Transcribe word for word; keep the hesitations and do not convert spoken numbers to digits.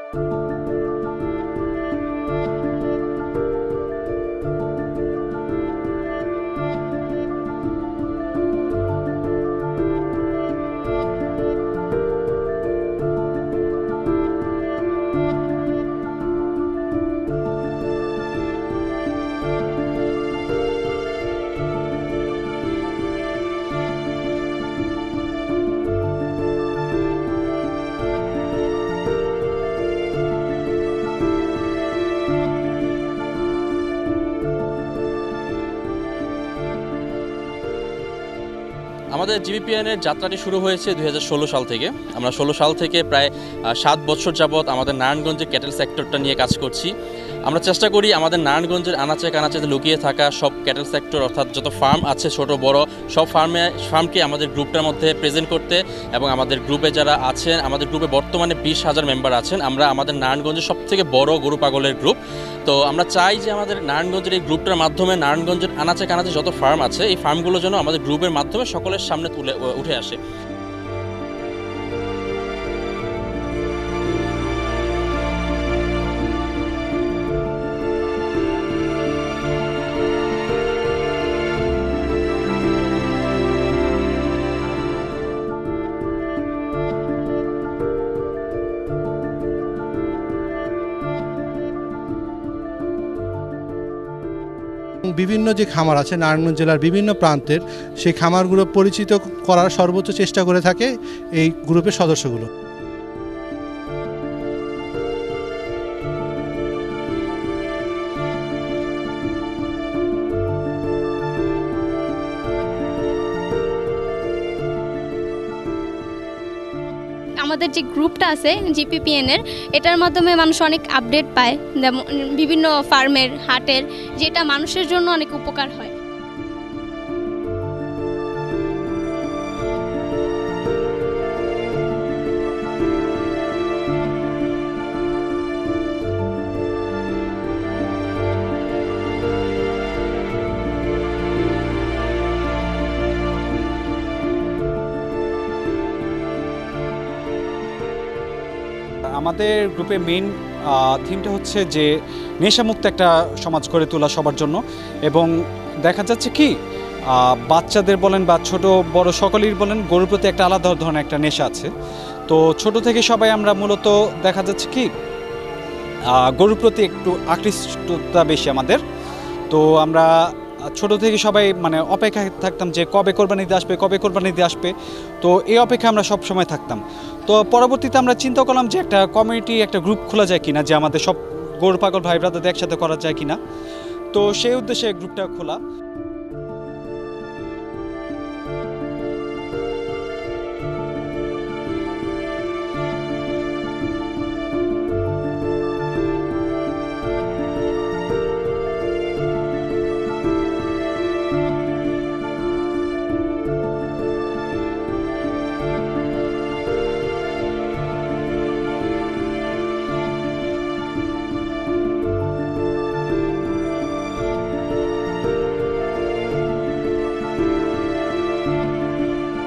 আমাদের জিবিপিএনের যাত্রাটি শুরু হয়েছে দুই হাজার ষোলো সাল থেকে। আমরা ষোলো সাল থেকে প্রায় সাত বছর যাবৎ আমাদের নারায়ণগঞ্জের ক্যাটেল সেক্টরটা নিয়ে কাজ করছি। আমরা চেষ্টা করি আমাদের নারায়ণগঞ্জের আনাচে কানাচে লুকিয়ে থাকা সব ক্যাটেল সেক্টর অর্থাৎ যত ফার্ম আছে ছোট বড় সব ফার্মে ফার্মকে আমাদের গ্রুপটার মধ্যে প্রেজেন্ট করতে, এবং আমাদের গ্রুপে যারা আছেন, আমাদের গ্রুপে বর্তমানে বিশ হাজার মেম্বার আছেন। আমরা আমাদের নারায়ণগঞ্জের সবথেকে বড় গরু পাগলের গ্রুপ। তো আমরা চাই যে আমাদের নারায়ণগঞ্জের এই গ্রুপটার মাধ্যমে নারায়ণগঞ্জের আনাচে কানাচে যত ফার্ম আছে এই ফার্মগুলো যেন আমাদের গ্রুপের মাধ্যমে সকলের সামনে তুলে উঠে আসে। বিভিন্ন যে খামার আছে নারায়ণগঞ্জ জেলার বিভিন্ন প্রান্তের, সেই খামারগুলো পরিচিত করার সর্বোচ্চ চেষ্টা করে থাকে এই গ্রুপের সদস্যগুলো। আমাদের যে গ্রুপটা আছে জিপিপিএনের, এটার মাধ্যমে মানুষ অনেক আপডেট পায়, যেমন বিভিন্ন ফার্মের, হাটের, যেটা মানুষের জন্য অনেক উপকার হয়। আমাদের গ্রুপে মেইন থিমটা হচ্ছে যে নেশামুক্ত একটা সমাজ গড়ে তোলা সবার জন্য। এবং দেখা যাচ্ছে কি বাচ্চাদের বলেন বা ছোট বড় সকলেই বলেন, গরুর প্রতি একটা আলাদা ধরনের একটা নেশা আছে। তো ছোট থেকে সবাই আমরা মূলত দেখা যাচ্ছে কি গরুর প্রতি একটু আকৃষ্টতা বেশি আমাদের। তো আমরা ছোট থেকে সবাই মানে অপেক্ষায় থাকতাম যে কবে কোরবানিতে আসবে, কবে কোরবানিতে আসবে। তো এই অপেক্ষা আমরা সব সময় থাকতাম। তো পরবর্তীতে আমরা চিন্তা করলাম যে একটা কমিউনিটি, একটা গ্রুপ খোলা যায় কিনা, যে আমাদের সব গরু পাগল ভাই ব্রাদারদের একসাথে করা যায় কিনা। তো সেই উদ্দেশ্যে গ্রুপটা খোলা।